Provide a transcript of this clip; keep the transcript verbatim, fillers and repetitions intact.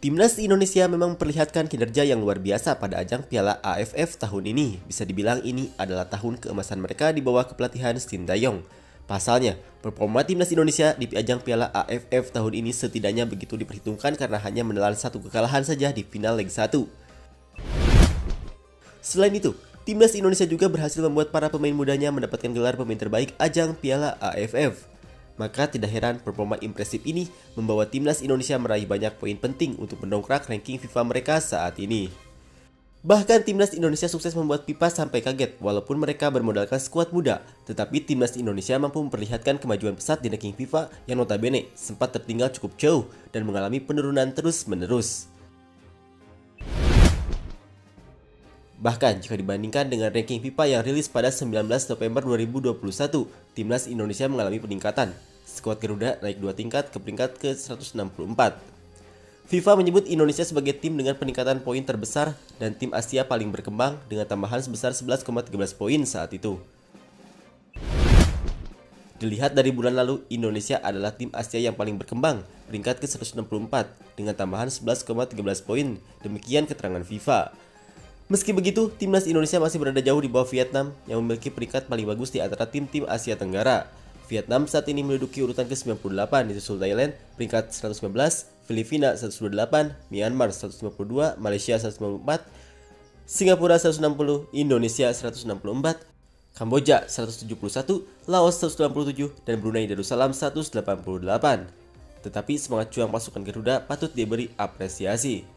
Timnas Indonesia memang memperlihatkan kinerja yang luar biasa pada ajang Piala A F F tahun ini. Bisa dibilang ini adalah tahun keemasan mereka di bawah kepelatihan Sintayong. Pasalnya, performa Timnas Indonesia di ajang Piala A F F tahun ini setidaknya begitu diperhitungkan karena hanya menelan satu kekalahan saja di final leg satu. Selain itu, Timnas Indonesia juga berhasil membuat para pemain mudanya mendapatkan gelar pemain terbaik ajang Piala A F F. Maka tidak heran performa impresif ini membawa Timnas Indonesia meraih banyak poin penting untuk mendongkrak ranking FIFA mereka saat ini. Bahkan Timnas Indonesia sukses membuat FIFA sampai kaget walaupun mereka bermodalkan skuad muda. Tetapi Timnas Indonesia mampu memperlihatkan kemajuan pesat di ranking FIFA yang notabene sempat tertinggal cukup jauh dan mengalami penurunan terus-menerus. Bahkan jika dibandingkan dengan ranking FIFA yang rilis pada sembilan belas November dua ribu dua puluh satu, Timnas Indonesia mengalami peningkatan. Skuad Garuda naik dua tingkat ke peringkat ke seratus enam puluh empat. FIFA menyebut Indonesia sebagai tim dengan peningkatan poin terbesar dan tim Asia paling berkembang dengan tambahan sebesar sebelas koma satu tiga poin saat itu. Dilihat dari bulan lalu, Indonesia adalah tim Asia yang paling berkembang, peringkat ke seratus enam puluh empat dengan tambahan sebelas koma satu tiga poin. Demikian keterangan FIFA. Meski begitu, Timnas Indonesia masih berada jauh di bawah Vietnam yang memiliki peringkat paling bagus di antara tim-tim Asia Tenggara. Vietnam saat ini menduduki urutan ke sembilan puluh delapan, disusul Thailand peringkat seratus sembilan belas, Filipina seratus dua puluh delapan, Myanmar seratus lima puluh dua, Malaysia seratus lima puluh empat, Singapura seratus enam puluh, Indonesia seratus enam puluh empat, Kamboja seratus tujuh puluh satu, Laos seratus delapan puluh tujuh, dan Brunei Darussalam seratus delapan puluh delapan. Tetapi semangat juang pasukan Garuda patut diberi apresiasi.